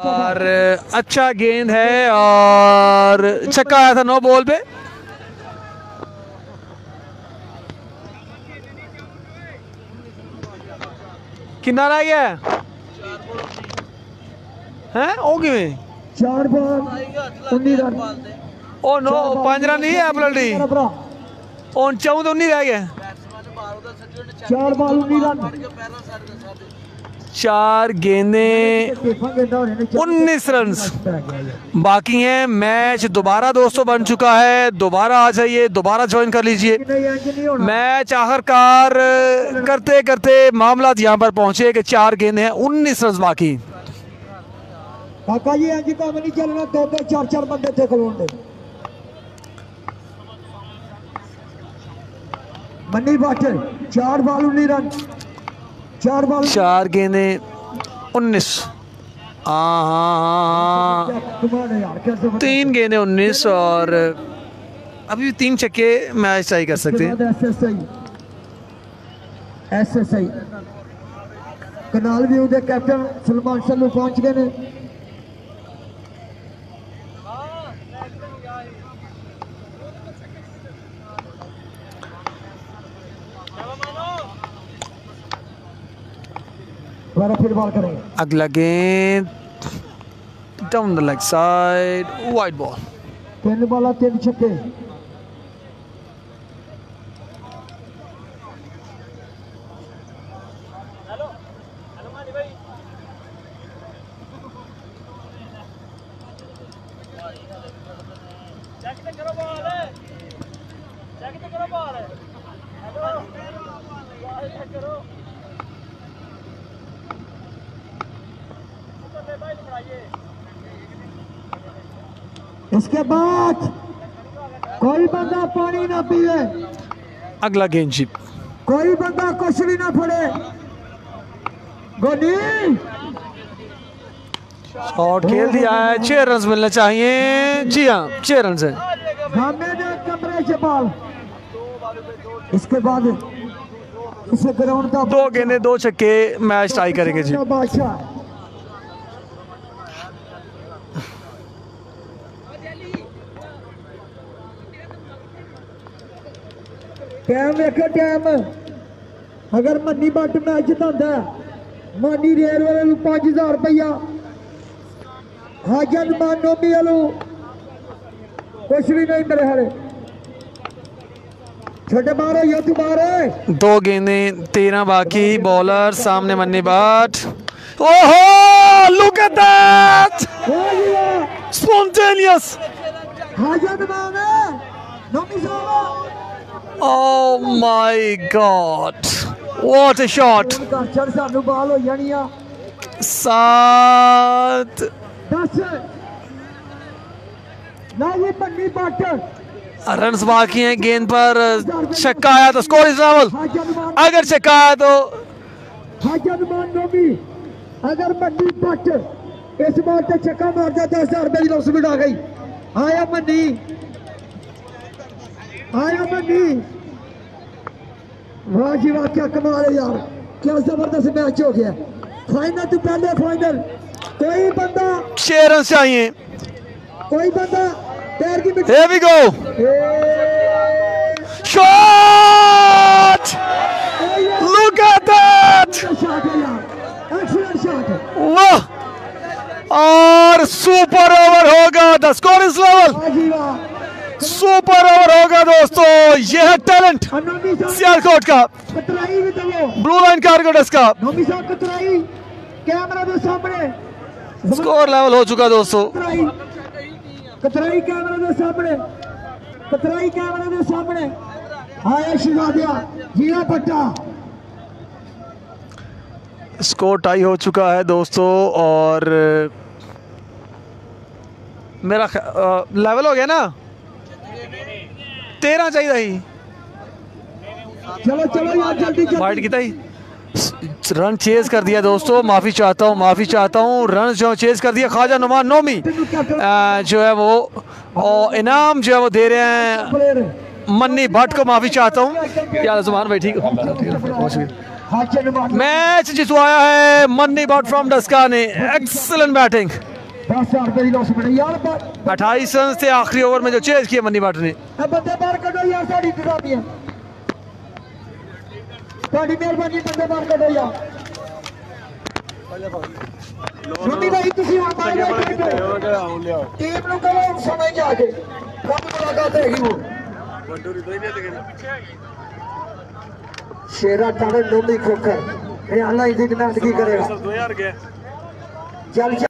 और अच्छा गेंद है और छक्का आया था 9 बॉल पे। कितना रह गया है ओ किवें 4 ball 19 run. Oh no 5 run नहीं है पलटी और 14 19 रह गए। 4 बॉल 19 रन। 4 गेंदें 19 रन बाकी हैं। मैच दोबारा दोस्तों बन चुका है। दोबारा आ जाइए, दोबारा ज्वाइन कर लीजिए। मैच आखिरकार करते करते मामला यहाँ पर पहुंचे कि 4 गेंदें हैं 19 रन बाकी। काका जी इंज काम नहीं चलना, 2-2 4-4 बंदे थे खलोंदे। मन्नी भट्ट 4 बॉल 19 रन। 4 गेंदें 19। हाँ 3 गेंदें 19 और अभी भी 3 छक्के मैच टाई कर सकते हैं। SSI कनाल व्यू के कैप्टन सलमान सल्लू पहुंच गए ने। फिर बॉल करेंगे। अगला गेंद down the leg side, wide ball. 3 ball 3 छक्के। इसके बाद कोई बंदा पानी ना पीए। अगला गेंद जी, कोई बंदा कुछ भी ना पड़े। गोली शॉट खेल दिया है। 6 रन मिलने चाहिए। जी हाँ 6 रन है। कमरे से बॉल। इसके बाद इसे ग्राउंड का 2 गेंदें 2 छक्के मैच टाई करेंगे जी। टाइम देखो टाइम। अगर मन्नी भट्ट मैच जितांदा मानी रेल वाले 5000 रुपया, हाजन मानोमी वालों कुछ भी नहीं मेरे हारे। छोटे मारो ये तू मारे। 2 गेंदें 13 बाकी। बॉलर सामने मन्नी भट्ट। ओहो लुक एट दैट स्पॉन्टेनियस। हाजन माने नोमी साहब। Oh my God! What a shot! 7 run बाकी हैं। गेंद पर छक्का आया तो स्कोर इज लेवल। अगर छक्का आया तो अगर मन्नी भट्ट इस बार तो छक्का मार दिया 10,000 रुपए की लॉसमेंट आ गई। आया मन्नी, आया मन्नी। वाह जी वाह, क्या कमाल है यार, क्या जबरदस्त मैच हो गया। फाइनल तो पहले फाइनल। कोई बंदा 6 रन चाहिए। कोई बंदा पैर की मिट्टी। Here we go! Shot! Look at that! वाह! और सुपर ओवर होगा। The score is level. Super over होगा दोस्तों। यह है टैलेंट सियालकोट का, ब्लू लाइन कारगोडस का। कैमरा के सामने स्कोर लेवल हो चुका दोस्तों। कतराई कैमरा के सामने, कतराई कैमरा के सामने आया शिवादिया जीरा पट्टा। स्कोर टाई हो चुका है दोस्तों और मेरा लेवल हो गया ना। 13 चाहिए ही। चलो चलो यार जल्दी वाइड कितना ही रन चेज कर दिया दोस्तों। माफ़ी चाहता हूँ, माफ़ी चाहता हूँ। रन जो चेज कर दिया ख्वाजा नुमान नोमी जो है वो, और इनाम जो है वो दे रहे हैं मन्नी भट्ट को। माफ़ी चाहता हूँ यार जुमान भाई। ठीक मैच जितवाया है मन्नी भट्ट फ्रॉम डस्का ने। Excellent batting. 10,000 रुपए की लॉस बने यार 28 रन थे आखिरी ओवर में जो चेज किया मन्नी भट्ट ने। बंदे बाहर कटो यार साड़ी इंतजामिया ਤੁਹਾਡੀ ਮਿਹਰਬਾਨੀ ਬੰਦੇ ਬਾਹਰ ਕੱਢੋ ਯਾਰ ਰੋਮੀ ਭਾਈ ਤੁਸੀਂ ਹੁਣ ਬਾਹਰ ਲਿਆਓ ਟੀਮ ਨੂੰ ਕਹੋ ਸਮਝ ਆ ਕੇ ਕੰਮ ਮੁਲਾਕਾਤ ਹੈਗੀ ਉਹ ਸ਼ੇਰਾ ਟਾਣੇ ਲੋਮੀ ਖੋਖਰ ਇਹ ਹਾਲਾ ਇਹਦੀ ਮਿਹਨਤ ਕੀ ਕਰੇਗਾ 2000 ਗਿਆ ਚੱਲ